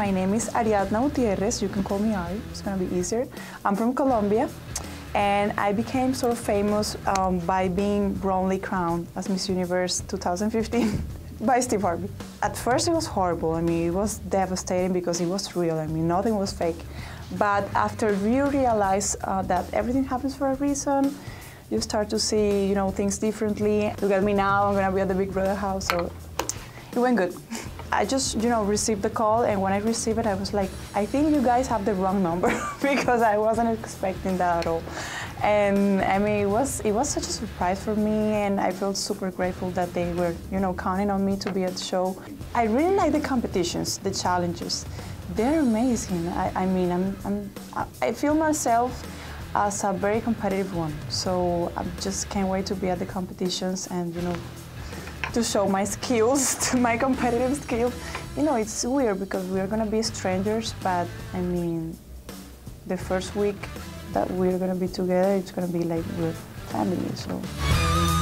My name is Ariadna Gutierrez. You can call me Ari. It's going to be easier. I'm from Colombia, and I became sort of famous by being wrongly crowned as Miss Universe 2015 by Steve Harvey. At first, it was horrible. I mean, it was devastating because it was real. I mean, nothing was fake. But after you realize that everything happens for a reason, you start to see, you know, things differently. Look at me now. I'm going to be at the Big Brother house, so it went good. I just, you know, received the call, and when I received it, I was like, I think you guys have the wrong number because I wasn't expecting that at all. And I mean, it was such a surprise for me, and I felt super grateful that they were, you know, counting on me to be at the show. I really like the competitions, the challenges. They're amazing. I feel myself as a very competitive one, so I just can't wait to be at the competitions and, you know, to show my skills, to my competitive skills. You know, it's weird because we're gonna be strangers, but I mean, the first week that we're gonna be together, it's gonna be like we're family, so.